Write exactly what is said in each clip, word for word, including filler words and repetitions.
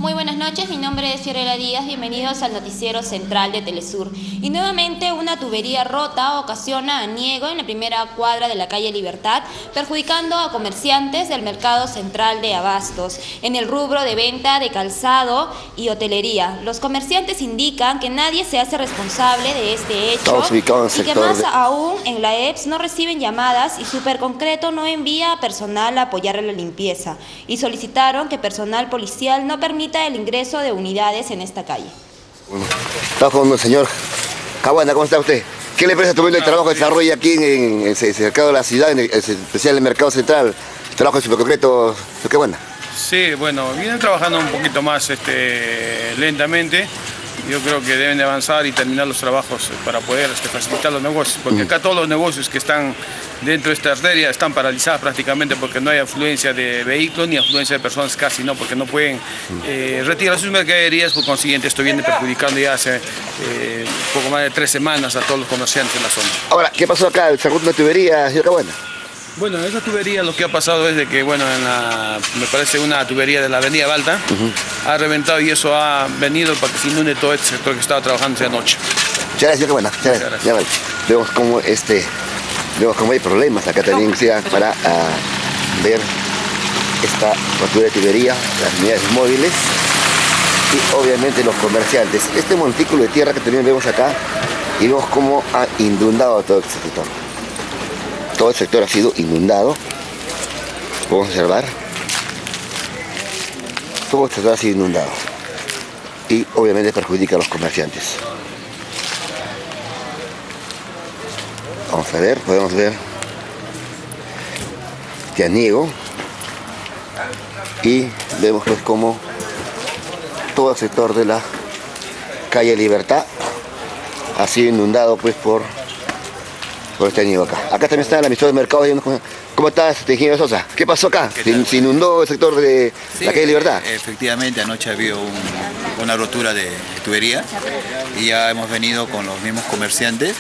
Muy buenas noches, mi nombre es Fiorella Díaz, bienvenidos al noticiero central de Telesur. Y nuevamente una tubería rota ocasiona aniego en la primera cuadra de la calle Libertad, perjudicando a comerciantes del mercado central de Abastos, en el rubro de venta de calzado y hotelería. Los comerciantes indican que nadie se hace responsable de este hecho y que más de... aún en la E P S no reciben llamadas y Superconcreto no envía personal a apoyar a la limpieza, y solicitaron que personal policial no permita el ingreso de unidades en esta calle. Bueno, estamos con el señor Caguana. ¿Cómo está usted? ¿Qué le parece el trabajo que desarrolla aquí en, en, en el mercado de la ciudad, en el, en especial en el mercado central, el trabajo de Superconcreto, Caguana? Sí, bueno, vienen trabajando un poquito más este, lentamente. Yo creo que deben de avanzar y terminar los trabajos para poder este, facilitar los negocios, porque acá todos los negocios que están dentro de esta arteria están paralizados prácticamente porque no hay afluencia de vehículos ni afluencia de personas casi, ¿no? Porque no pueden eh, retirar sus mercaderías, por consiguiente esto viene perjudicando ya hace eh, poco más de tres semanas a todos los comerciantes en la zona. Ahora, ¿qué pasó acá? ¿Se sacó una tubería, señor Caguana? Bueno, esa tubería lo que ha pasado es de que, bueno, en la, me parece una tubería de la avenida Balta, uh-huh. ha reventado y eso ha venido para que se inunde todo este sector que estaba trabajando esa noche. Muchas gracias, señor Caguana. Muchas gracias. Ya, vale. Vemos cómo, este, vemos cómo hay problemas acá también no. para uh, ver esta rotura de tubería, las unidades móviles y obviamente los comerciantes. Este montículo de tierra que también vemos acá y vemos cómo ha inundado todo este sector. Todo el sector ha sido inundado, podemos observar, todo el sector ha sido inundado y obviamente perjudica a los comerciantes. Vamos a ver, podemos ver este aniego y vemos pues como todo el sector de la calle Libertad ha sido inundado pues por por este aniego acá. Acá también está el administrador del mercado. ¿Cómo estás, ingeniero Sosa? ¿Qué pasó acá? ¿Se, ¿Se inundó el sector de sí, la calle Libertad? Efectivamente, anoche ha habido un, una rotura de tubería y ya hemos venido con los mismos comerciantes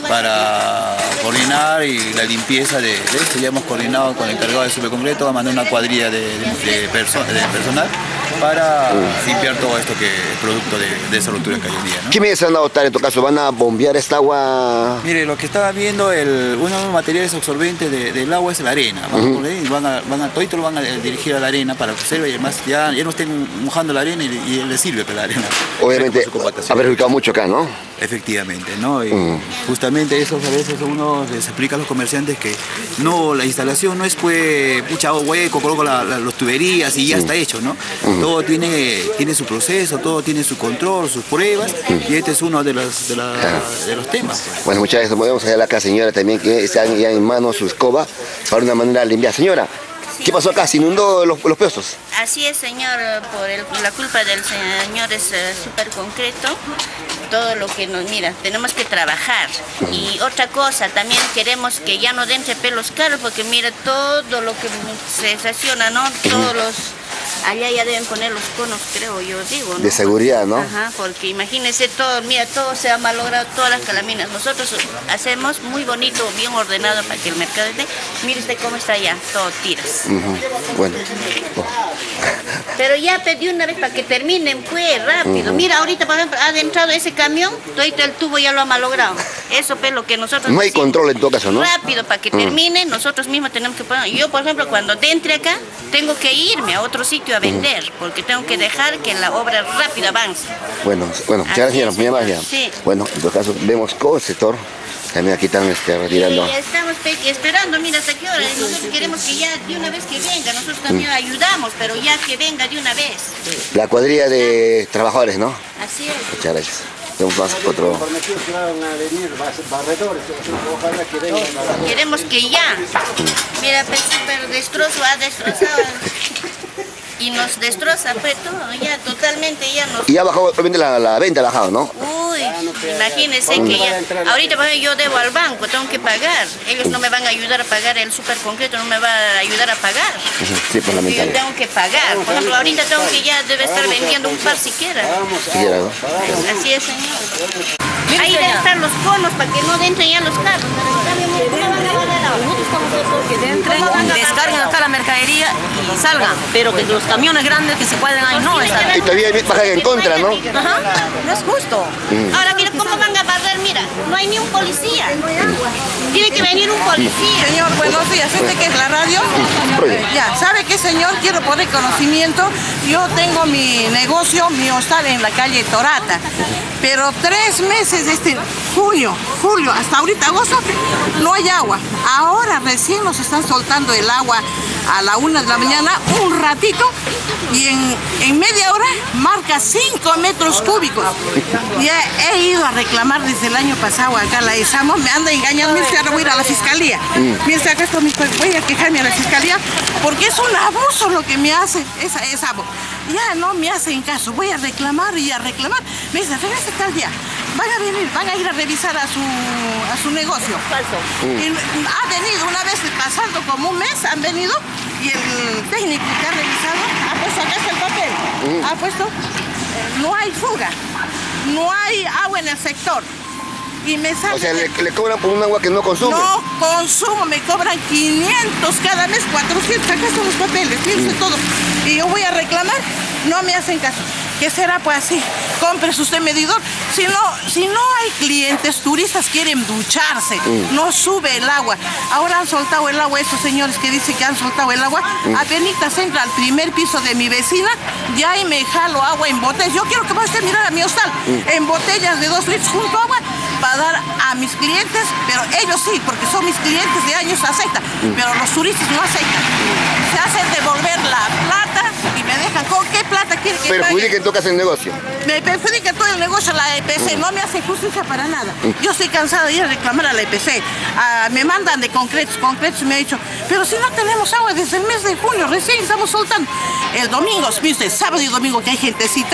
para coordinar y la limpieza de, de esto. Ya hemos coordinado con el encargado de Superconcreto a mandar una cuadrilla de, de, de, perso de personal para uh. limpiar todo esto que es producto de, de esa rotura que hay hoy día, ¿no? ¿Qué medidas se van a adoptar en tu caso? ¿Van a bombear esta agua? Mire, lo que estaba viendo, el, uno de los materiales absorbentes de, del agua es la arena. Van, uh-huh. ahí, van a, van a, todito lo van a dirigir a la arena para que observe y además ya, ya no estén mojando la arena y, y le sirve para la arena. Obviamente ha perjudicado mucho acá, ¿no? Efectivamente, ¿no? Y uh-huh. justamente eso a veces uno les explica a los comerciantes que no, la instalación no es pues, pucha, hueco, coloco la, la, las tuberías y ya uh-huh. está hecho, ¿no? Uh-huh. Todo tiene, tiene su proceso, todo tiene su control, sus pruebas uh-huh. y este es uno de los, de, la, uh-huh. de los temas. Bueno, muchas gracias. Podemos hallar acá, señora, también que está ya en mano su escoba para una manera de limpiar. Señora, sí. ¿Qué pasó acá? ¿Se inundó los, los puestos? Así es, señor, por el, la culpa del señor es uh, Superconcreto. Todo lo que nos mira, tenemos que trabajar. Uh-huh. Y otra cosa, también queremos que ya no den pelos caros, porque mira todo lo que se estaciona, ¿no? Uh-huh. Todos los... Allá ya deben poner los conos, creo yo, digo, ¿no? De seguridad, ¿no? Ajá, porque imagínense todo, mira, todo se ha malogrado, todas las calaminas. Nosotros hacemos muy bonito, bien ordenado para que el mercado esté. Mire usted cómo está allá, todo tiras. Uh-huh. Bueno. Oh. Pero ya pedí una vez para que terminen, pues, rápido. Uh-huh. Mira, ahorita, por ejemplo, ha adentrado ese camión, todo el tubo ya lo ha malogrado. Eso es lo que nosotros... No hay decimos. Control en todo caso, ¿no? Rápido, para que uh-huh. termine, nosotros mismos tenemos que poner... Yo, por ejemplo, cuando entre acá, tengo que irme a otro sitio a vender, uh-huh. porque tengo que dejar que la obra rápido avance. Bueno, bueno, muchas gracias, señora. Muy amable. Sí. Bueno, en todo caso, vemos todo el sector. También aquí están este, retirando. Sí, estamos esperando, mira, hasta qué hora. Nosotros queremos que ya de una vez que venga, nosotros también uh-huh. ayudamos, pero ya que venga de una vez. La cuadrilla de ¿Ah? trabajadores, ¿no? Así es. Muchas gracias. Tenemos más otro. Queremos que ya. Mira, pues súper destrozo, ha destrozado. Y nos destroza, pues todo, ya totalmente ya nos... Y ha bajado, obviamente la, la venta ha bajado, ¿no? Uy, imagínense que ya... Ahorita, por ejemplo, yo debo al banco, tengo que pagar. Ellos no me van a ayudar a pagar, el Superconcreto no me va a ayudar a pagar. Sí, por la mitad. Yo tengo que pagar. Por ejemplo, ahorita tengo que ya debe estar vendiendo un par siquiera. Siquiera, ¿no? Así es, señor. Ahí deben estar los conos para que no entren ya los carros. que entren, descarguen acá la mercadería y salgan, pero que los camiones grandes que se pueden ahí no están. Y todavía bajan en contra, ¿no? Ajá, no es justo. Mm. Ahora mira cómo van a barrer, mira, no hay ni un policía. Tiene que venir un policía. Señor, buenos días. ¿Este qué es la radio? Eh, ya, ¿sabe qué, señor? Quiero poner conocimiento. Yo tengo mi negocio, mi hostal en la calle Torata. Pero tres meses, este junio, julio, hasta ahorita agosto, no hay agua. Ahora recién nos están soltando el agua a la una de la mañana, un ratito, y en, en media hora marca cinco metros cúbicos. Ya he ido a reclamar desde el año pasado acá a la ESAMO, me anda engañando, mire, ahora voy a ir a la fiscalía. Mire, acá estoy, voy a quejarme a la fiscalía, porque es un abuso lo que me hace esa ESAMO. Ya no me hacen caso, voy a reclamar y a reclamar. Me dice, regrese tal día. Van a venir, van a ir a revisar a su, a su negocio. Y ha venido una vez, pasando como un mes, han venido y el técnico que ha revisado ha puesto, acá está el papel, ha puesto, eh, no hay fuga, no hay agua en el sector. Y me sale, o sea, le, le cobran por un agua que no consume. No consumo, me cobran quinientos cada mes, cuatrocientos, acá están los papeles, fíjense mm. todo. Y yo voy a reclamar, no me hacen caso. ¿Qué será? Pues así, cómprese usted medidor. Si no, si no hay clientes, turistas quieren ducharse, mm. no sube el agua. Ahora han soltado el agua, esos señores que dicen que han soltado el agua. Mm. Apenas entra al primer piso de mi vecina, ya y me jalo agua en botellas. Yo quiero que vaya usted a mirar a mi hostal, mm. en botellas de dos litros junto a agua, para dar a mis clientes, pero ellos sí, porque son mis clientes de años, aceptan, mm. pero los turistas no aceptan. Se hacen devolver la plata y me dejan, ¿con qué plata quieren que pague? Perjudica en tu caso el negocio. Me perjudica todo el negocio la E P C, mm. no me hace justicia para nada. Mm. Yo estoy cansada de ir a reclamar a la E P C. Uh, me mandan de concretos, concretos me ha dicho, pero si no tenemos agua desde el mes de junio, recién estamos soltando. El domingo, viste, sábado y domingo que hay gentecita,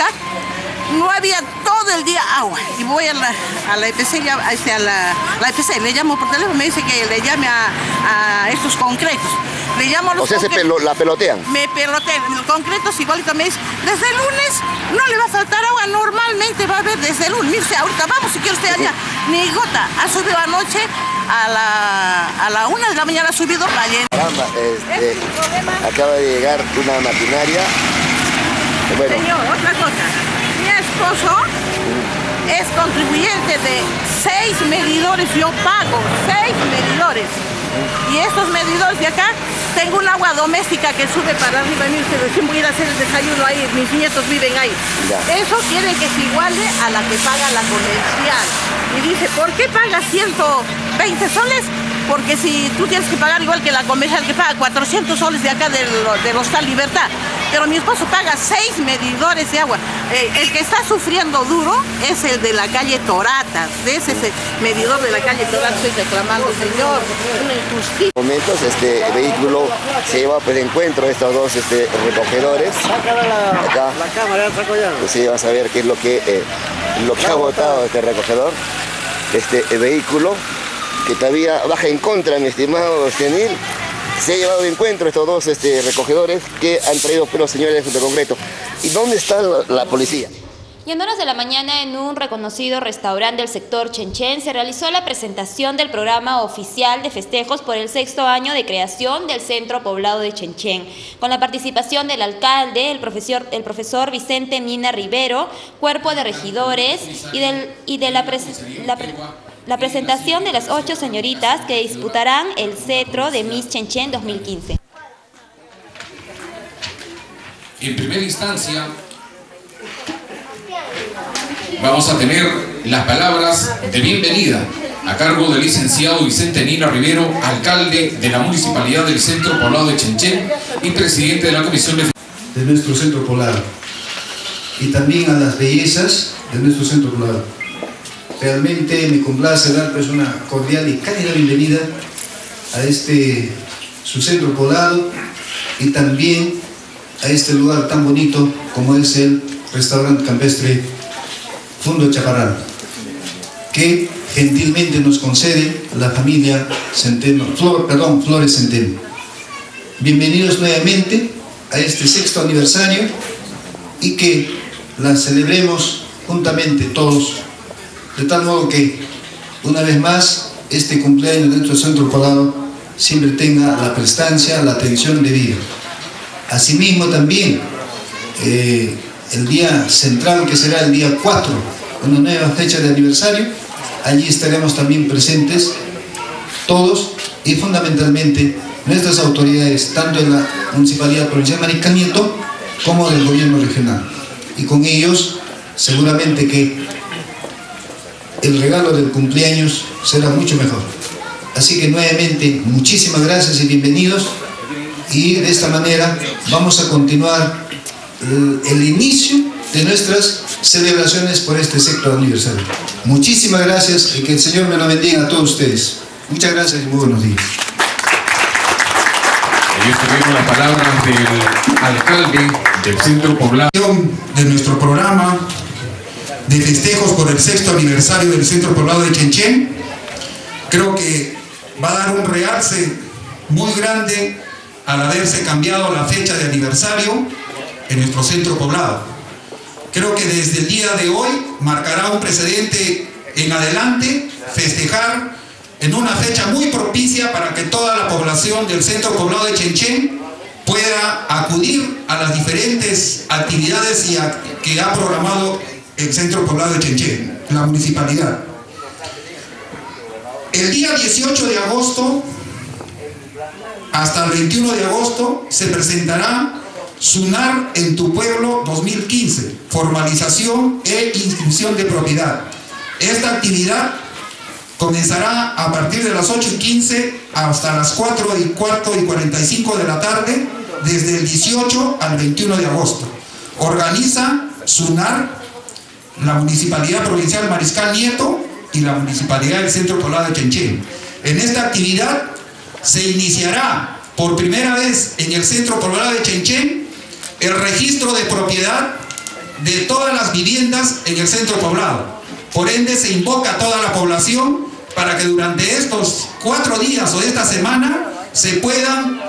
no había todo el día agua. Y voy a la, a la E P C, ya, a la, la E P C, le llamo por teléfono, me dice que le llame a, a estos concretos. Le llamo a los o sea, se pelo, la pelotean. Me pelotean. Los concretos igualito me dicen, desde el lunes no le va a faltar agua, normalmente va a haber desde el lunes. Mire, ahorita vamos si quiere usted allá. Ni gota. Ha subido anoche a la, a la una de la mañana, ha subido la llena. Caramba, este, acaba de llegar una maquinaria. Bueno. Señor, otra cosa. Mi esposo es contribuyente de seis medidores, yo pago seis medidores. Y estos medidores de acá, tengo un agua doméstica que sube para arriba, mire, recién voy a ir a hacer el desayuno ahí, mis nietos viven ahí. Ya. Eso quiere que se iguale a la que paga la comercial. Y dice, ¿por qué paga ciento veinte soles? Porque si tú tienes que pagar igual que la comercial que paga cuatrocientos soles de acá del, del Hostal Libertad. Pero mi esposo paga seis medidores de agua. Eh, el que está sufriendo duro es el de la calle Torata. De ese, ese medidor de la calle Torata estoy reclamando, señor. Una injusticia. En momentos este vehículo se lleva pues de encuentro estos dos este, recogedores. Acá la cámara pues sí, vas a ver qué es lo que, eh, lo que ha botado este recogedor. Este el vehículo que todavía baja en contra, mi estimado Senil. Se ha llevado de encuentro estos dos este, recogedores que han traído pelos señores de concreto. ¿Y dónde está la, la policía? Y en horas de la mañana, en un reconocido restaurante del sector Chenchen, se realizó la presentación del programa oficial de festejos por el sexto año de creación del Centro Poblado de Chenchen, con la participación del alcalde, el profesor, el profesor Vicente Mina Rivero, cuerpo de regidores y, del, y de la, pres, la, pre, la presentación de las ocho señoritas que disputarán el cetro de Miss Chenchen dos mil quince. En primera instancia, vamos a tener las palabras de bienvenida a cargo del licenciado Vicente Mina Rivero, alcalde de la Municipalidad del Centro Poblado de Chenchen y presidente de la Comisión de... de nuestro Centro Poblado, y también a las bellezas de nuestro Centro Poblado. Realmente me complace dar pues una cordial y cálida bienvenida a este su Centro Poblado y también a este lugar tan bonito como es el restaurante campestre Fundo Chaparral, que gentilmente nos concede la familia Centeno, Flor, perdón, Flores Centeno. Bienvenidos nuevamente a este sexto aniversario y que la celebremos juntamente todos, de tal modo que una vez más este cumpleaños de nuestro Centro Poblado siempre tenga la prestancia, la atención debida. Asimismo también, eh, el día central, que será el día cuatro, una nueva fecha de aniversario, allí estaremos también presentes todos y fundamentalmente nuestras autoridades, tanto en la Municipalidad Provincial Mariscal Nieto como del Gobierno Regional. Y con ellos seguramente que el regalo del cumpleaños será mucho mejor. Así que nuevamente muchísimas gracias y bienvenidos, y de esta manera vamos a continuar el, el inicio de nuestras celebraciones por este sexto aniversario. Muchísimas gracias y que el Señor me lo bendiga a todos ustedes. Muchas gracias y muy buenos días. Ahí estuvieron las palabras del alcalde del centro poblado. De nuestro programa de festejos por el sexto aniversario del centro poblado de Chenchen, creo que va a dar un realce muy grande al haberse cambiado la fecha de aniversario en nuestro centro poblado. Creo que desde el día de hoy marcará un precedente en adelante festejar en una fecha muy propicia para que toda la población del centro poblado de Chenchen pueda acudir a las diferentes actividades y a, que ha programado el centro poblado de Chenchen, la municipalidad. El día dieciocho de agosto hasta el veintiuno de agosto se presentará SUNAR en tu pueblo dos mil quince, formalización e inscripción de propiedad. Esta actividad comenzará a partir de las ocho y quince hasta las cuatro y cuarto y cuarenta y cinco de la tarde, desde el dieciocho al veintiuno de agosto. Organiza SUNAR, la Municipalidad Provincial Mariscal Nieto y la Municipalidad del Centro Poblado de Chenchen. En esta actividad se iniciará por primera vez en el Centro Poblado de Chenchen el registro de propiedad de todas las viviendas en el centro poblado. Por ende, se invoca a toda la población para que durante estos cuatro días o esta semana se puedan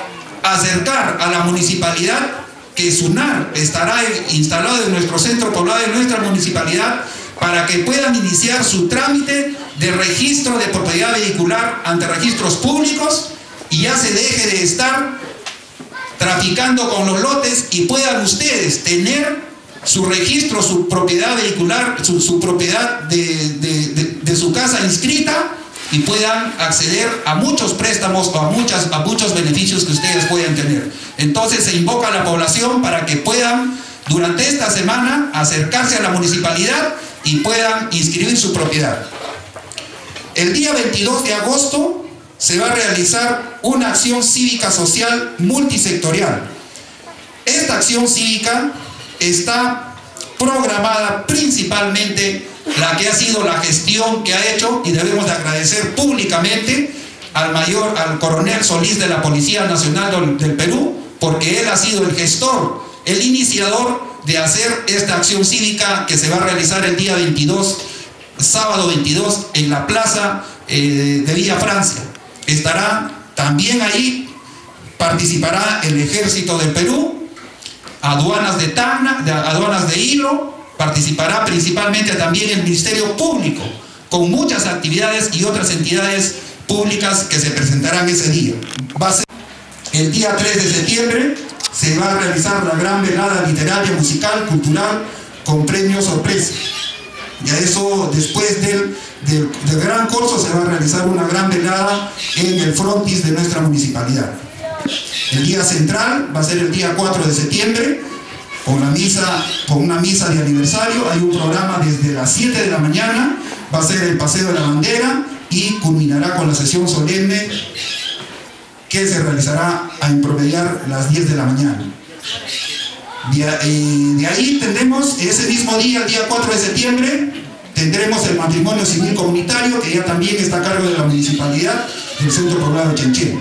acercar a la municipalidad, que SUNAR estará instalado en nuestro centro poblado, en nuestra municipalidad, para que puedan iniciar su trámite de registro de propiedad vehicular ante registros públicos y ya se deje de estar traficando con los lotes y puedan ustedes tener su registro, su propiedad vehicular, su, su propiedad de, de, de, de su casa inscrita, y puedan acceder a muchos préstamos o a, muchas, a muchos beneficios que ustedes puedan tener. Entonces se invoca a la población para que puedan durante esta semana acercarse a la municipalidad y puedan inscribir su propiedad. El día veintidós de agosto se va a realizar una acción cívica social multisectorial. Esta acción cívica está programada principalmente la que ha sido la gestión que ha hecho, y debemos de agradecer públicamente al mayor, al coronel Solís de la Policía Nacional del Perú, porque él ha sido el gestor, el iniciador de hacer esta acción cívica que se va a realizar el día veintidós, sábado veintidós, en la plaza eh, de Villa Francia. Estará también ahí, participará el Ejército del Perú, aduanas de Tacna, de, aduanas de Hilo, participará principalmente también el Ministerio Público, con muchas actividades y otras entidades públicas que se presentarán ese día. Va a ser el día tres de septiembre, se va a realizar la gran velada literaria, musical, cultural, con premio sorpresa. Y a eso, después del, del, del gran curso, se va a realizar una gran velada en el frontis de nuestra municipalidad. El día central va a ser el día cuatro de septiembre, con, la misa, con una misa de aniversario. Hay un programa desde las siete de la mañana, va a ser el paseo de la bandera y culminará con la sesión solemne que se realizará a promediar las diez de la mañana. De, eh, de ahí tendremos ese mismo día, el día cuatro de septiembre, tendremos el matrimonio civil comunitario, que ya también está a cargo de la municipalidad del Centro Poblado de Chenchen.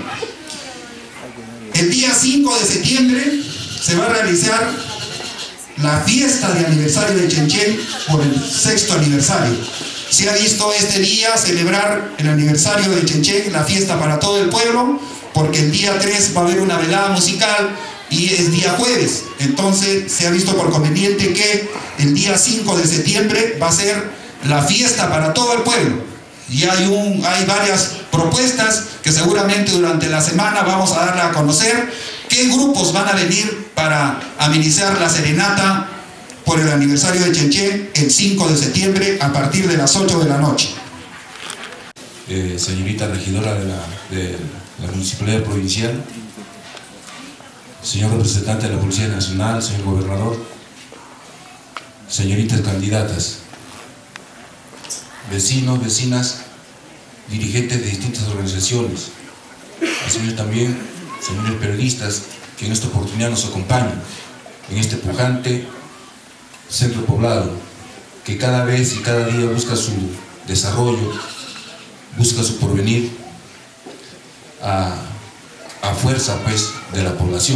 El día cinco de septiembre se va a realizar la fiesta de aniversario de Chenchen por el sexto aniversario. Se ha visto este día celebrar el aniversario de Chenchen, la fiesta para todo el pueblo, porque el día tres va a haber una velada musical y es día jueves. Entonces se ha visto por conveniente que el día cinco de septiembre va a ser la fiesta para todo el pueblo. y hay, un, hay varias propuestas que seguramente durante la semana vamos a darle a conocer qué grupos van a venir para amenizar la serenata por el aniversario de Chenchen el cinco de septiembre a partir de las ocho de la noche. Eh, señorita regidora de la, de la Municipalidad Provincial, señor representante de la Policía Nacional, señor gobernador, señoritas candidatas, vecinos, vecinas, dirigentes de distintas organizaciones, señores también, señores periodistas que en esta oportunidad nos acompañan en este pujante centro poblado que cada vez y cada día busca su desarrollo, busca su porvenir a, a fuerza pues de la población.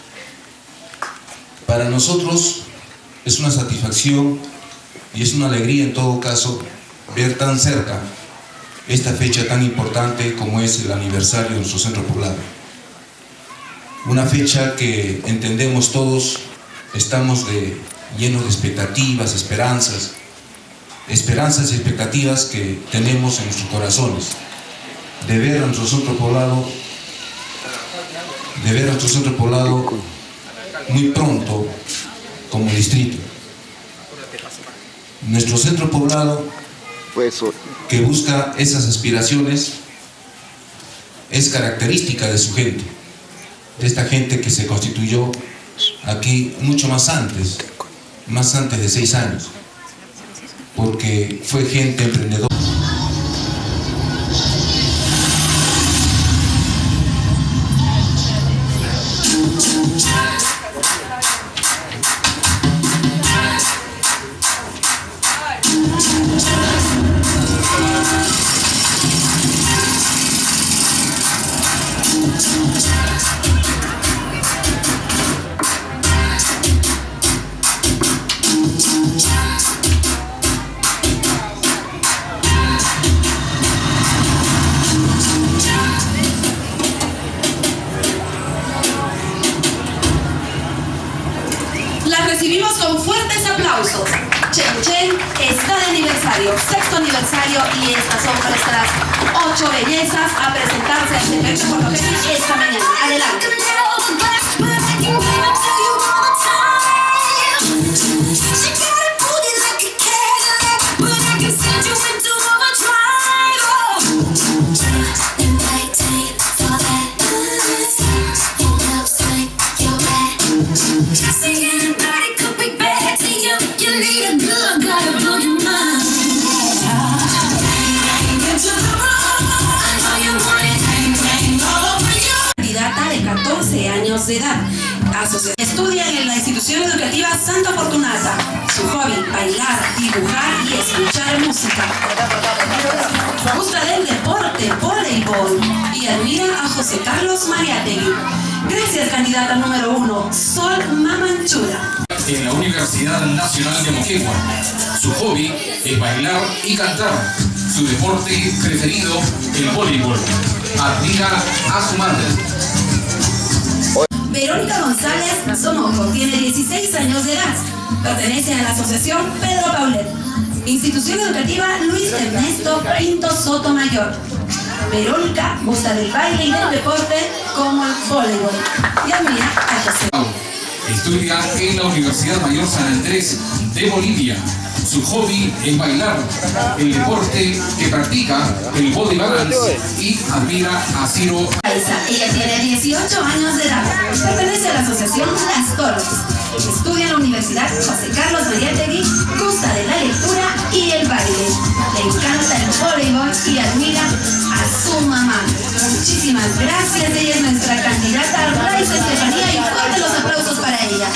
Para nosotros es una satisfacción y es una alegría en todo caso ver tan cerca esta fecha tan importante como es el aniversario de nuestro centro poblado. Una fecha que entendemos todos, estamos de, llenos de expectativas, esperanzas, esperanzas y expectativas que tenemos en nuestros corazones, de ver a nuestro centro poblado, de ver a nuestro centro poblado muy pronto como distrito. Nuestro centro poblado que busca esas aspiraciones es característica de su gente, de esta gente que se constituyó aquí mucho más antes, más antes de seis años, porque fue gente emprendedora. Recibimos con fuertes aplausos. Chenchen está de aniversario, sexto aniversario, y estas son nuestras ocho bellezas a presentarse a este evento por lo que es esta mañana. Adelante. Candidata de catorce años de edad. Estudia en la institución educativa Santa Fortunata. Su hobby, bailar, dibujar y escuchar música. Gusta del deporte, voleibol, y admira a José Carlos Mariátegui. Gracias, candidata número uno, Sol Mamanchura. En la Universidad Nacional de Moquegua. Su hobby es bailar y cantar. Su deporte preferido, el voleibol. Admira a su madre. Verónica González Somoco tiene dieciséis años de edad. Pertenece a la Asociación Pedro Paulet. Institución Educativa Luis Ernesto Pinto Sotomayor. Verónica gusta del baile y del deporte como el voleibol. Y admira a José. Estudia en la Universidad Mayor San Andrés de Bolivia. Su hobby es bailar, el deporte que practica, el body balance, y admira a Ciro. Ella tiene dieciocho años de edad. Pertenece a la Asociación Las Torres. Estudia en la Universidad José Carlos Mariátegui, gusta de la lectura y el baile. Le encanta el voleibol y admira a su mamá. Muchísimas gracias. Ella es nuestra candidata Raiza Estefanía, y fuertes los aplausos para ella.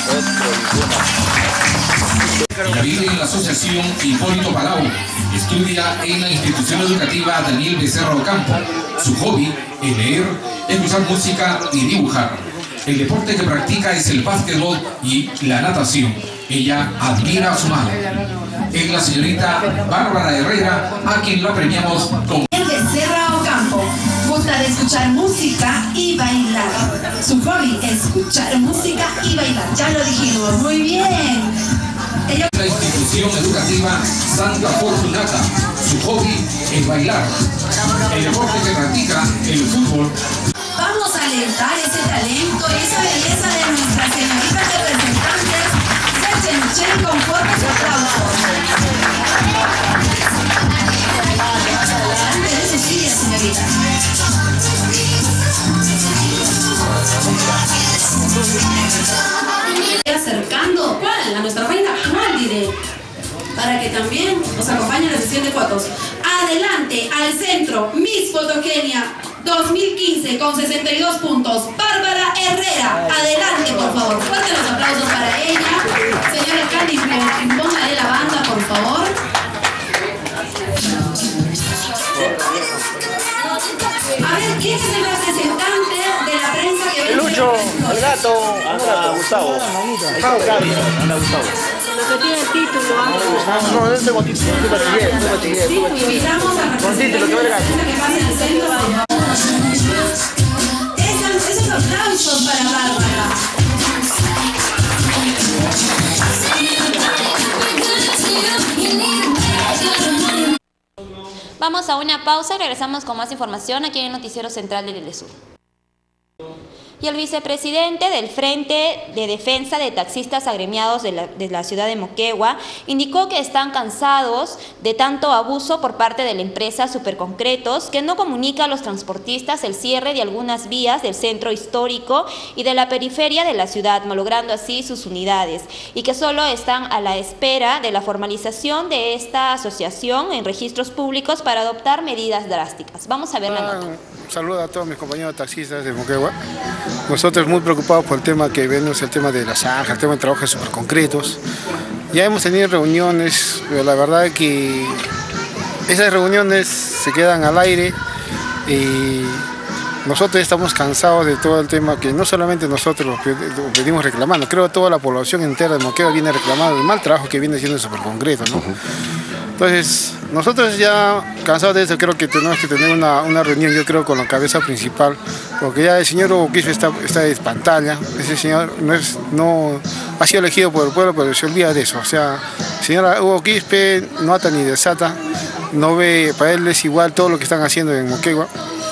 Ella vive en la Asociación Hipólito Palau. Estudia en la institución educativa Daniel Becerra Ocampo. Su hobby es leer, escuchar música y dibujar. El deporte que practica es el básquetbol y la natación. Ella admira a su madre. Es la señorita Bárbara Herrera, a quien la premiamos con... Daniel Becerra Ocampo gusta de escuchar música y bailar. Su hobby es escuchar música y bailar. Ya lo dijimos, muy bien. Ella... La institución educativa Santa Fortunata. su hobby es bailar. El deporte que practica, el fútbol. Vamos a alentar ese talento y esa belleza de nuestras señoritas representantes de Chenchen con fuertes aplausos. Adelante de sus sillas, señoritas. Acercando, ¿cuál? A nuestra reina actual, diré. Para que también nos acompañe en la sesión de fotos. Adelante, al centro, Miss Fotogenia dos mil quince con sesenta y dos puntos, Bárbara Herrera. Adelante, por favor. Fuertes los aplausos para ella. Señora Candy, póngale la banda, por favor. A ver, ¿quién es el representante de la prensa que viene? Lucho, el gato, anda Gustavo. Gustavo, anda Gustavo. Lo que tiene el título, no, no, no tengo título, estoy bachiller, estoy bachiller. Invitamos a con título, que valga. que pase en el centro. Esos, esos aplausos para Bárbara. Vamos a una pausa y regresamos con más información aquí en el Noticiero Central de Telesur. Y el vicepresidente del Frente de Defensa de Taxistas Agremiados de la, de la ciudad de Moquegua indicó que están cansados de tanto abuso por parte de la empresa Superconcretos, que no comunica a los transportistas el cierre de algunas vías del centro histórico y de la periferia de la ciudad, malogrando así sus unidades, y que solo están a la espera de la formalización de esta asociación en registros públicos para adoptar medidas drásticas. Vamos a ver la nota. Saludos a todos mis compañeros taxistas de Moquegua. Nosotros muy preocupados por el tema que vemos, el tema de la zanja, el tema de trabajos superconcretos. Ya hemos tenido reuniones, pero la verdad es que esas reuniones se quedan al aire y nosotros estamos cansados de todo el tema que no solamente nosotros lo venimos reclamando, creo que toda la población entera de Moquegua viene reclamando el mal trabajo que viene haciendo el Superconcreto, ¿no? Entonces, nosotros ya cansados de eso, creo que tenemos que tener una, una reunión, yo creo, con la cabeza principal, porque ya el señor Hugo Quispe está, está en pantalla, ese señor no, es, no ha sido elegido por el pueblo, pero se olvida de eso. O sea, el señor Hugo Quispe no ata ni desata, no ve, para él es igual todo lo que están haciendo en Moquegua,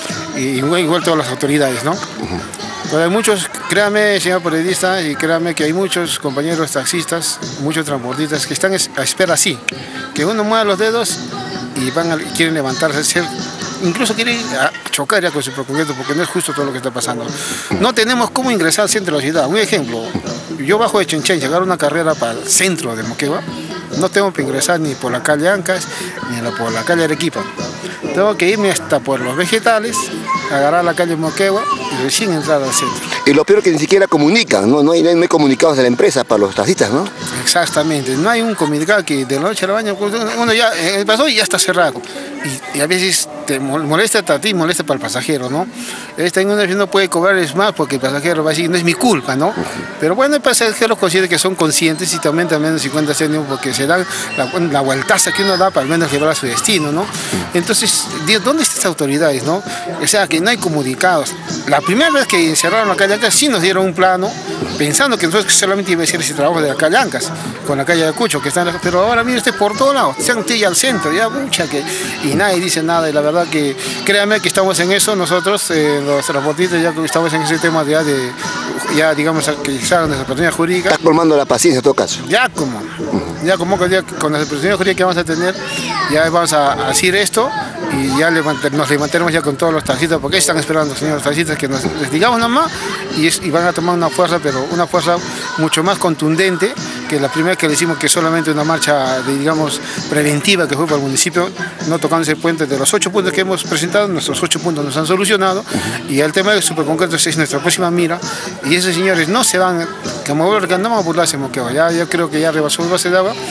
y igual, igual todas las autoridades, ¿no? Pero hay muchos, créame, señor periodista, y créame que hay muchos compañeros taxistas, muchos transportistas que están a espera así, que uno mueva los dedos y van a, quieren levantarse, ser, incluso quieren chocar ya con su Superconcreto, porque no es justo todo lo que está pasando. No tenemos cómo ingresar al centro de la ciudad. Un ejemplo, yo bajo de Chenchen, llegar a una carrera para el centro de Moquegua, no tengo que ingresar ni por la calle Ancas, ni por la calle Arequipa. Tengo que irme hasta por los vegetales, agarrar la calle Moquegua y recién entrar al centro. Y lo peor es que ni siquiera comunican, no, no, hay, no hay comunicados de la empresa para los taxistas, ¿no? Exactamente, no hay un comunicado que de la noche a la mañana, uno ya eh, pasó y ya está cerrado. Y, y a veces te molesta a ti, molesta para el pasajero, ¿no? Este uno no puede cobrarles más porque el pasajero va a decir, no es mi culpa, ¿no? Pero bueno, hay pasajeros conscientes que son conscientes y también también cincuenta céntimos porque se dan la, la vueltaza que uno da para al menos llevar a su destino, ¿no? Entonces, ¿dónde están estas autoridades, no? O sea, que no hay comunicados. La primera vez que encerraron la calle Ancas sí nos dieron un plano, pensando que nosotros solamente iba a hacer ese trabajo de la calle Ancas, con la calle de Cucho, que están, pero ahora mire usted por todos lados, se han tirado al centro, ya mucha que, y nadie dice nada, y la verdad que, créanme que estamos en eso, nosotros, eh, los transportistas, ya estamos en ese tema ya de, ya digamos, que salgan nuestra personalidad jurídica. Estás colmando la paciencia en todo caso. Ya como, ya como que ya con la personalidad jurídica que vamos a tener, ya vamos a, a decir esto, y ya levant, nos levantaremos ya con todos los taxistas, porque están esperando, señores taxistas, que nos, les digamos nada más, y, es, y van a tomar una fuerza, pero una fuerza mucho más contundente que la primera que le hicimos, que solamente una marcha, de, digamos, preventiva que fue para el municipio, no tocando ese puente. De los ocho puntos que hemos presentado, nuestros ocho puntos nos han solucionado, y el tema de Superconcretos es nuestra próxima mira, y esos señores no se van, como no vamos a burlarse en Moquegua, ya yo creo que ya rebasó el base de agua,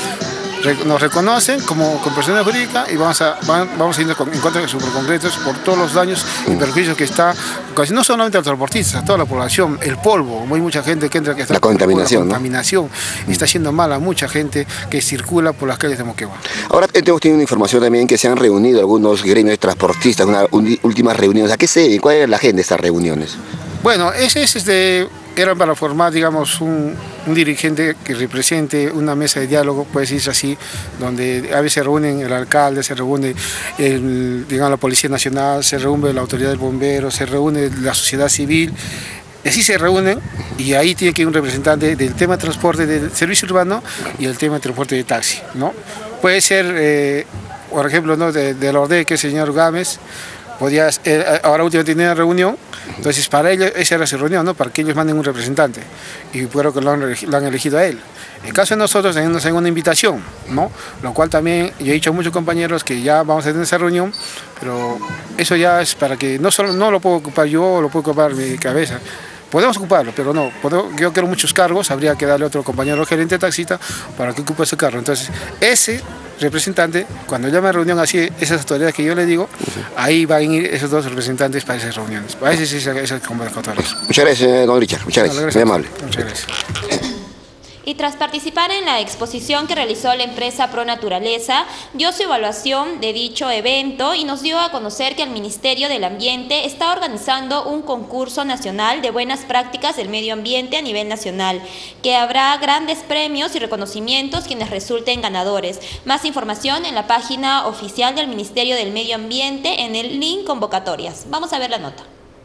nos reconocen como con personalidad jurídica y vamos a, vamos a ir en contra de Superconcretos por todos los daños y perjuicios que está, no solamente al transportista, a toda la población, el polvo, hay mucha gente que entra que está la contaminación, la contaminación, ¿no? Está haciendo mal a mucha gente que circula por las calles de Moquegua. Ahora hemos tenido una información también que se han reunido algunos gremios de transportistas, unas últimas reuniones. ¿A qué se debe? ¿Cuál es la agenda de estas reuniones? Bueno, ese es este, era para formar, digamos, un, un dirigente que represente una mesa de diálogo, puede decirse así, donde a veces se reúnen el alcalde, se reúne el, digamos, la Policía Nacional, se reúne la autoridad del bombero, se reúne la sociedad civil. Así se reúnen y ahí tiene que ir un representante del tema de transporte del servicio urbano y el tema de transporte de taxi, ¿no? Puede ser, eh, por ejemplo, ¿no? de, de la ORDE, que es el señor Gámez, podía, eh, ahora últimamente tenía una reunión, entonces para ellos esa era su reunión, ¿no? Para que ellos manden un representante, y creo que lo han, lo han elegido a él. En el caso de nosotros tenemos una invitación, ¿no? Lo cual también, yo he dicho a muchos compañeros que ya vamos a tener esa reunión, pero eso ya es para que, no solo no lo puedo ocupar yo, lo puedo ocupar mi cabeza. Podemos ocuparlo, pero no, podemos, yo quiero muchos cargos, habría que darle a otro compañero gerente de taxista para que ocupe ese cargo. Entonces, ese representante, cuando llama a reunión así, esas autoridades que yo le digo, ahí van a ir esos dos representantes para esas reuniones, para esas, esas, esas convocatorias. Muchas gracias, don Richard, muchas gracias, gracias. Muy amable. Muchas gracias. Y tras participar en la exposición que realizó la empresa Pro Naturaleza, dio su evaluación de dicho evento y nos dio a conocer que el Ministerio del Ambiente está organizando un concurso nacional de buenas prácticas del medio ambiente a nivel nacional, que habrá grandes premios y reconocimientos quienes resulten ganadores. Más información en la página oficial del Ministerio del Medio Ambiente en el link convocatorias. Vamos a ver la nota.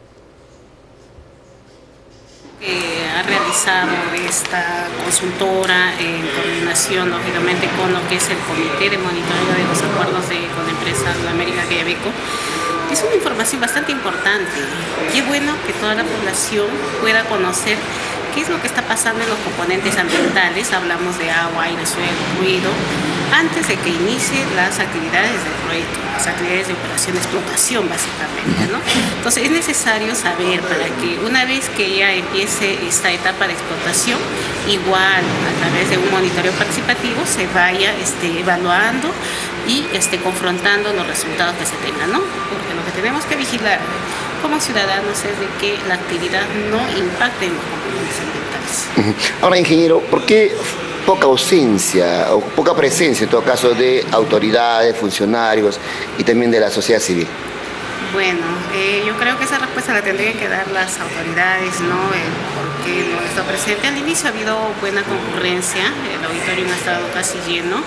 Eh, ha realizado esta consultora en coordinación, lógicamente, con lo que es el Comité de Monitoreo de los Acuerdos de, con la empresa América Quellaveco. Es una información bastante importante. Qué bueno que toda la población pueda conocer qué es lo que está pasando en los componentes ambientales. Hablamos de agua, aire, suelo, ruido, antes de que inicie las actividades del proyecto, las actividades de operación de explotación básicamente, ¿no? Entonces es necesario saber para que una vez que ya empiece esta etapa de explotación, igual a través de un monitoreo participativo se vaya este, evaluando y este, confrontando los resultados que se tengan, ¿no? Porque lo que tenemos que vigilar como ciudadanos es de que la actividad no impacte en los componentes ambientales. Ahora, ingeniero, ¿por qué poca ausencia o poca presencia en todo caso de autoridades, funcionarios y también de la sociedad civil? Bueno, eh, yo creo que esa respuesta la tendrían que dar las autoridades, ¿no? Eh, porque no está presente. Al inicio ha habido buena concurrencia, el auditorio ha estado casi lleno,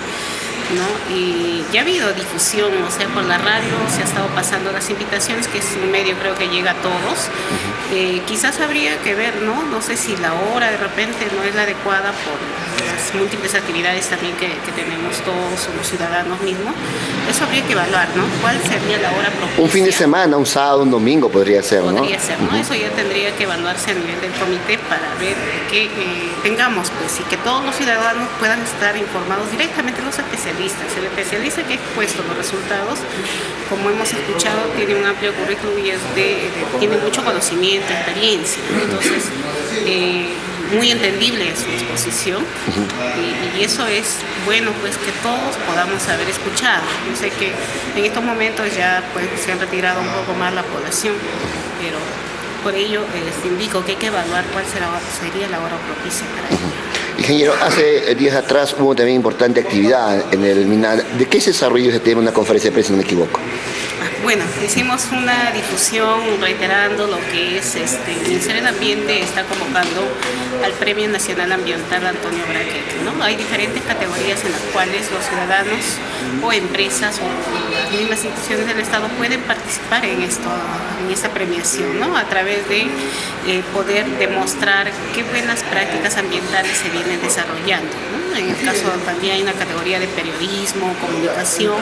¿no? Y ya ha habido difusión, o sea, por la radio se ha estado pasando las invitaciones, que es un medio creo que llega a todos. Eh, quizás habría que ver, ¿no? No sé si la hora de repente no es la adecuada por las múltiples actividades también que, que tenemos todos los ciudadanos mismos. Eso habría que evaluar, ¿no? ¿Cuál sería la hora propicia? Un fin de semana, un sábado, un domingo podría ser, ¿no? Podría ser, ¿no? Uh-huh. Eso ya tendría que evaluarse a nivel del comité para ver que eh, tengamos, pues, y que todos los ciudadanos puedan estar informados directamente los especialistas. El especialista que ha expuesto los resultados, como hemos escuchado, tiene un amplio currículum y es de, de, tiene mucho conocimiento, experiencia, ¿no? Entonces, eh, muy entendible su exposición, uh-huh. y, y eso es bueno, pues, que todos podamos haber escuchado. Yo sé que en estos momentos ya pues se han retirado un poco más la población, pero por ello eh, les indico que hay que evaluar cuál será, sería la hora propicia para ello. Uh-huh. Ingeniero, hace días atrás hubo también importante actividad en el MINAL. ¿De qué se desarrolló ese tema en una conferencia de prensa, si no me equivoco? Bueno, hicimos una difusión reiterando lo que es este, el Ministerio del Ambiente está convocando al Premio Nacional Ambiental Antonio Braguet, ¿no? Hay diferentes categorías en las cuales los ciudadanos o empresas o las mismas instituciones del Estado pueden participar en esto, en esta premiación, ¿no? A través de eh, poder demostrar qué buenas prácticas ambientales se vienen desarrollando, ¿no? En el caso también hay una categoría de periodismo, comunicación.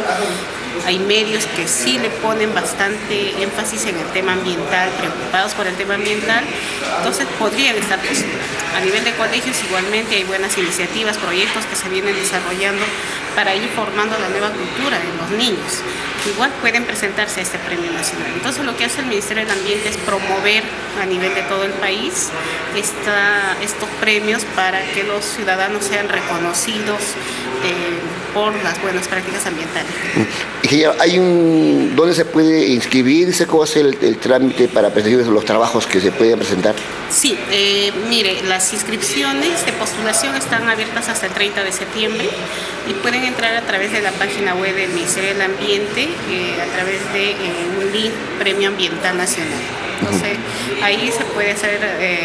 Hay medios que sí le ponen bastante énfasis en el tema ambiental, preocupados por el tema ambiental, entonces podrían estar postulando. A nivel de colegios igualmente hay buenas iniciativas, proyectos que se vienen desarrollando para ir formando la nueva cultura de los niños. Igual pueden presentarse a este premio nacional. Entonces lo que hace el Ministerio del Ambiente es promover a nivel de todo el país esta, estos premios para que los ciudadanos sean reconocidos eh, por las buenas prácticas ambientales. ¿Hay un, ¿Dónde se puede inscribirse? ¿Cómo hace el, el trámite para presentar los trabajos que se pueden presentar? Sí, eh, mire, las inscripciones de postulación están abiertas hasta el treinta de septiembre y pueden entrar a través de la página web del Ministerio del Ambiente, eh, a través de eh, un link Premio Ambiental Nacional. Entonces, ahí se puede hacer eh,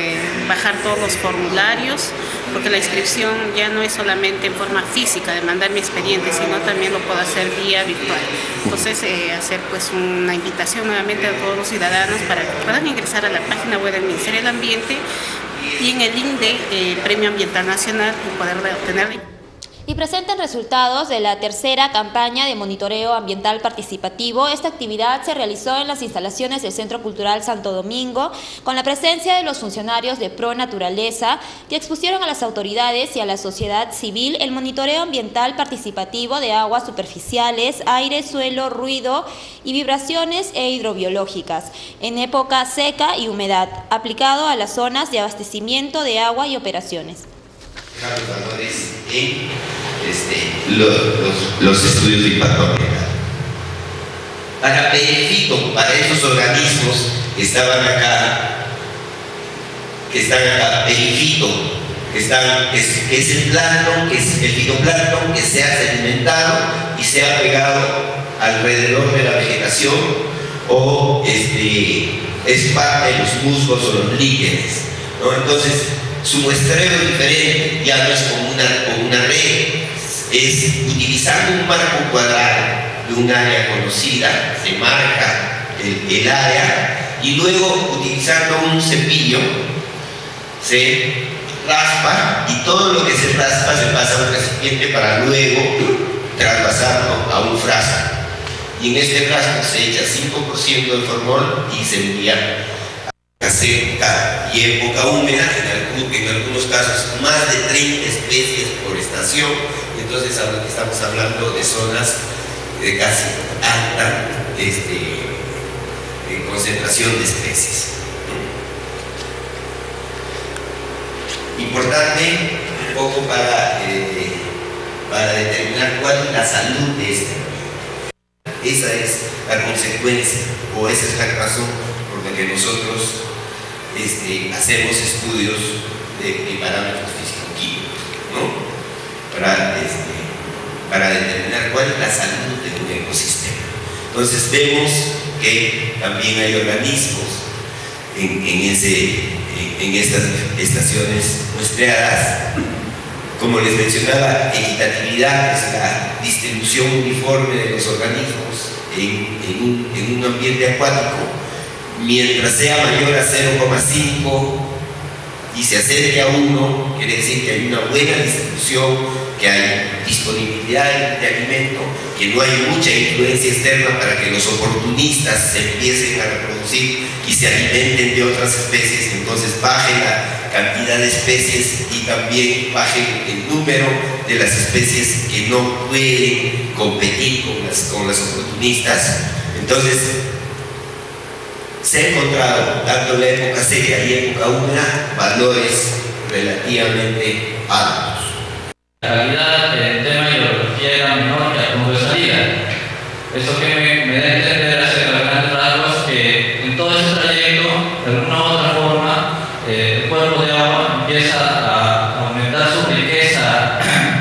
bajar todos los formularios, porque la inscripción ya no es solamente en forma física de mandar mi expediente, sino también lo puedo hacer vía virtual. Entonces, eh, hacer pues una invitación nuevamente a todos los ciudadanos para que puedan ingresar a la página web del Ministerio del Ambiente y en el link de eh, Premio Ambiental Nacional y poder obtener. Y presentan resultados de la tercera campaña de monitoreo ambiental participativo. Esta actividad se realizó en las instalaciones del Centro Cultural Santo Domingo con la presencia de los funcionarios de Pro Naturaleza, que expusieron a las autoridades y a la sociedad civil el monitoreo ambiental participativo de aguas superficiales, aire, suelo, ruido y vibraciones e hidrobiológicas en época seca y humedad, aplicado a las zonas de abastecimiento de agua y operaciones. Los valores en este, los, los, los estudios de impacto ambiental. Para beneficio, para esos organismos que estaban acá, que están acá, beneficio, que, están, que, es, que es el plancton, que es el fitoplancton, que se ha sedimentado y se ha pegado alrededor de la vegetación, o este, es parte de los musgos o los líquenes, ¿no? Entonces, su muestreo es diferente, ya no es como una, como una red, es utilizando un marco cuadrado de un área conocida, se marca el, el área y luego utilizando un cepillo se raspa y todo lo que se raspa se pasa a un recipiente para luego traspasarlo a un frasco. Y en este frasco se echa cinco por ciento de formol y se envía seca y época húmeda, en, algún, en algunos casos más de treinta especies por estación. Entonces estamos hablando de zonas de casi alta este, de concentración de especies. Importante un poco para, eh, para determinar cuál es la salud de este. Esa es la consecuencia o esa es la razón por la que nosotros Este, hacemos estudios de, de parámetros físico-químicos, ¿no? Para, este, para determinar cuál es la salud de un ecosistema. Entonces vemos que también hay organismos en, en, ese, en, en estas estaciones muestreadas. Como les mencionaba, equitatividad es la distribución uniforme de los organismos en, en, un, en un ambiente acuático. Mientras sea mayor a cero coma cinco y se acerque a uno, quiere decir que hay una buena distribución, que hay disponibilidad de alimento, que no hay mucha influencia externa para que los oportunistas se empiecen a reproducir y se alimenten de otras especies. Entonces baje la cantidad de especies y también baje el número de las especies que no pueden competir con las, con las oportunistas. Entonces se ha encontrado, tanto en la época seca y época húmeda, valores relativamente altos. La calidad del tema de hidrología era menor que al punto de salida. Esto que me, me da a entender hacia los grandes rasgos que en todo ese trayecto, de alguna u otra forma, eh, el cuerpo de agua empieza a aumentar su riqueza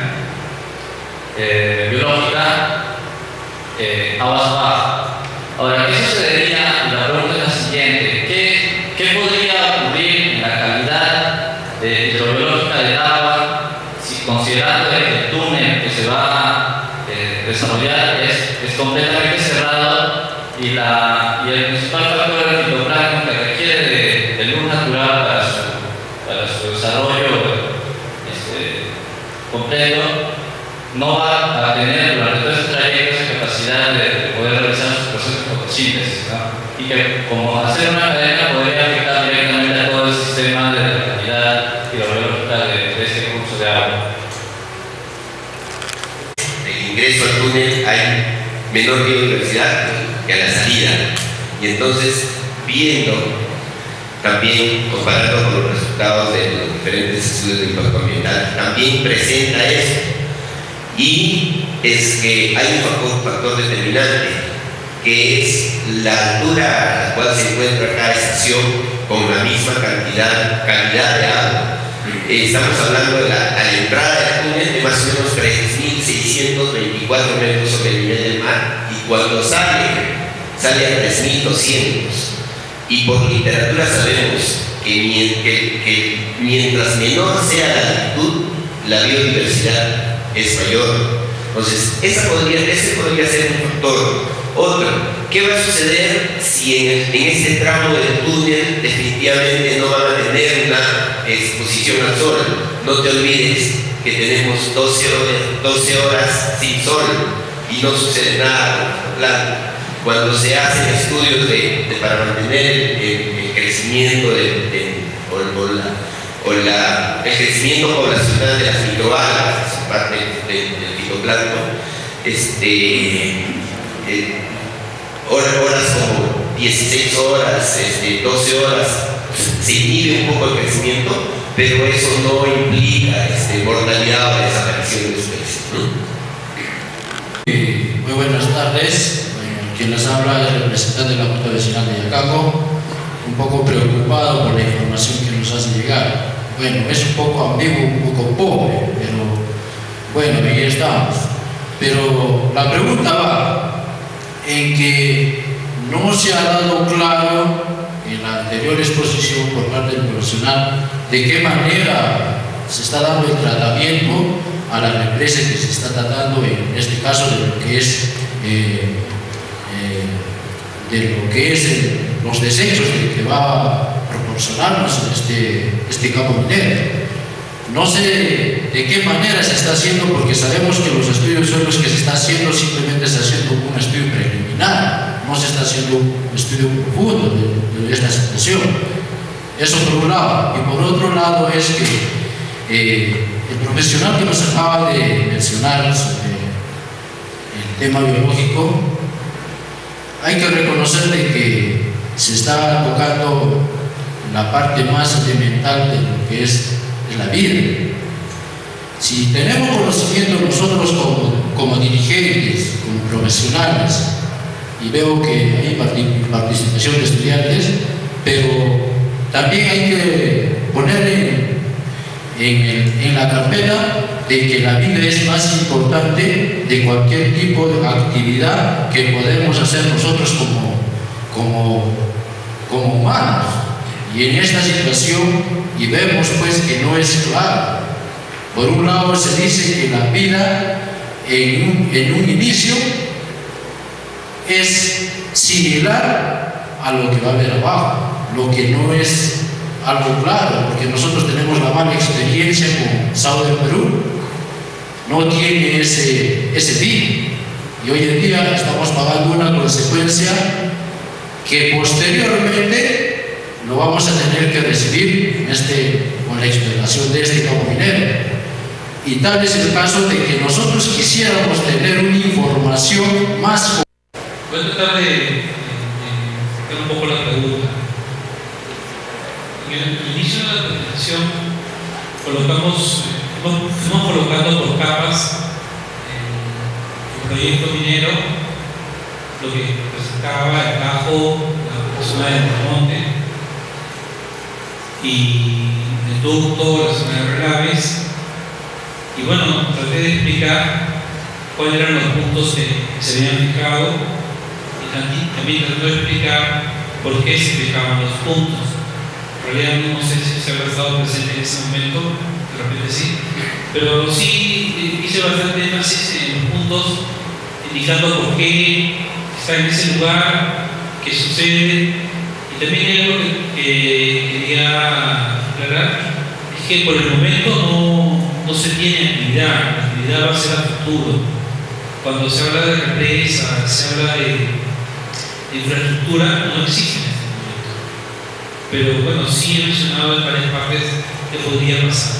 eh, biológica, eh, aguas abajo. Ahora, ¿qué sucedería? La pregunta es la siguiente: ¿qué, qué podría ocurrir en la calidad de hidrobiológica del agua, si considerando que el túnel que se va a eh, desarrollar es, es completamente cerrado y, la, y el principal factor del fitoplancton que requiere de, de luz natural para su, para su desarrollo este, completo no va a tener durante todo ese trayecto esa capacidad de, de poder realizar sus procesos de fotosíntesis, ¿no? Y que como hacer una cadena podría afectar directamente a todo el sistema de la calidad hidrobiológica de, de este curso de agua. El ingreso al túnel hay menor biodiversidad que a la salida, y entonces viendo también, comparando con los resultados de los diferentes estudios de impacto ambiental, también presenta eso. Y es que hay un factor, factor determinante, que es la altura a la cual se encuentra cada estación con la misma cantidad, calidad de agua. Eh, estamos hablando de la, a la entrada del túnel de más o menos tres mil seiscientos veinticuatro metros sobre el nivel del mar, y cuando sale, sale a tres mil doscientos. Y por literatura sabemos que, que, que mientras menor sea la altitud, la biodiversidad es mayor. Entonces, esa podría, ese podría ser un factor. Otro, ¿qué va a suceder si en, el, en este tramo del túnel definitivamente no van a tener una exposición al sol? No te olvides que tenemos doce horas, doce horas sin sol y no sucede nada con la planta. Cuando se hacen estudios de, de, para mantener el, el, el crecimiento de, de, o, o, la, o la, el crecimiento poblacional de las microalgas, que son parte de, de, del fitoplancton, este, eh, horas, horas como dieciséis horas, este, doce horas, se inhibe un poco el crecimiento, pero eso no implica este, mortalidad o desaparición de especies, ¿no? Eh, muy buenas tardes. Quien nos habla es el representante de la Junta Vecinal de Yacaco, un poco preocupado por la información que nos hace llegar. Bueno, es un poco ambiguo, un poco pobre, pero bueno, ahí estamos. Pero la pregunta va en que no se ha dado claro en la anterior exposición por parte del profesional de qué manera se está dando el tratamiento a la represa que se está tratando, en este caso de lo que es eh, de lo que es el, los desechos de que va a proporcionarnos este, este campo minero. No sé de qué manera se está haciendo, porque sabemos que los estudios son los que se está haciendo, simplemente se está haciendo un estudio preliminar, no se está haciendo un estudio profundo de, de esta situación. Eso por un lado. Y por otro lado es que eh, el profesional que nos acaba de mencionar sobre el tema biológico, hay que reconocerle que se está tocando la parte más elemental de lo que es, es la vida. Si tenemos conocimiento nosotros como, como dirigentes, como profesionales, y veo que hay participación de estudiantes, pero también hay que poner en, en, el, en la carpeta de que la vida es más importante de cualquier tipo de actividad que podemos hacer nosotros como, como, como humanos. Y en esta situación, y vemos pues que no es claro. Por un lado se dice que la vida en un, en un inicio es similar a lo que va a haber abajo, lo que no es algo claro, porque nosotros tenemos la mala experiencia con Southern Perú, no tiene ese, ese fin, y hoy en día estamos pagando una consecuencia que posteriormente lo vamos a tener que recibir en este, con la explotación de este campo minero. Y tal es el caso de que nosotros quisiéramos tener una información más. Voy a tratar de, de, de sacar un poco la pregunta. En el inicio de la presentación colocamos, fuimos colocando por capas el proyecto minero, lo que presentaba el Tajo, la zona del monte y el ducto, la zona de relaves. Y bueno, traté de explicar cuáles eran los puntos que se habían fijado y también, también traté de explicar por qué se fijaban los puntos. En realidad no sé si se habrá estado presente en ese momento, de repente sí, pero sí hice bastante énfasis en los puntos indicando por qué está en ese lugar, qué sucede. Y también hay algo que, que quería aclarar, es que por el momento no no se tiene actividad, la actividad va a ser a futuro. Cuando se habla de represa, se habla de, de infraestructura, no existe en este momento. Pero bueno, sí he mencionado en varias partes que podría pasar.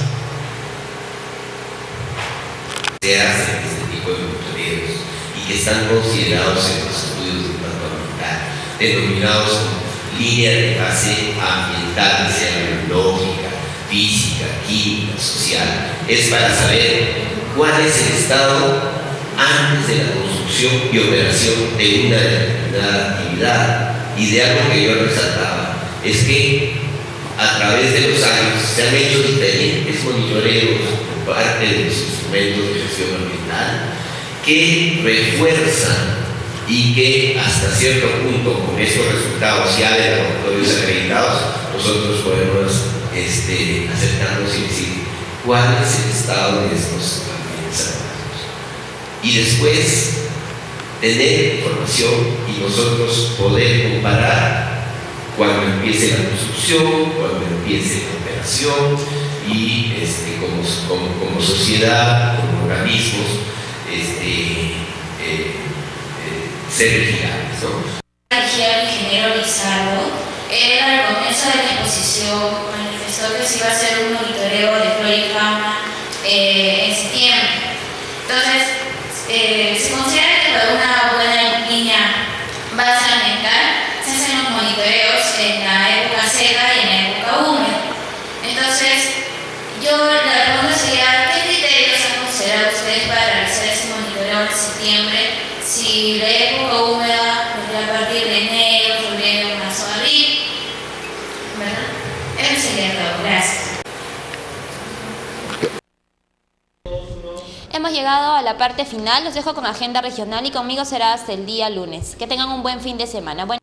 Se hacen este tipo de monitoreos y que están considerados en los estudios de impacto ambiental, denominados como línea de base ambiental, sea biológica, física, química, social. Es para saber cuál es el estado antes de la construcción y operación de una determinada actividad. Y de algo que yo resaltaba es que a través de los años se han hecho diferentes monitoreos por parte de los instrumentos de gestión ambiental que refuerzan y que hasta cierto punto con estos resultados ya de laboratorios acreditados nosotros podemos este, acercarnos y decir cuál es el estado de estos ambientes. Y después tener información y nosotros poder comparar cuando empiece la construcción, cuando empiece la operación y este, como, como, como sociedad, como organismos, este, eh, eh, ser vigilantes, ¿no? El ingeniero Lizardo, él al comienzo de la exposición manifestó que se iba a hacer un monitoreo de flora y fauna eh, en septiembre. Entonces, eh, se considera que para una buena línea base ambiental se hacen los monitoreos en la época seca y en la época húmeda. Entonces, yo la pregunta sería, ¿qué criterios han considerado ustedes para realizar ese monitoreo en septiembre? Si la época húmeda vendría a partir de enero, febrero, marzo, abril, ¿verdad? Eso sería todo. Gracias. Hemos llegado a la parte final, los dejo con agenda regional y conmigo será hasta el día lunes. Que tengan un buen fin de semana. Buen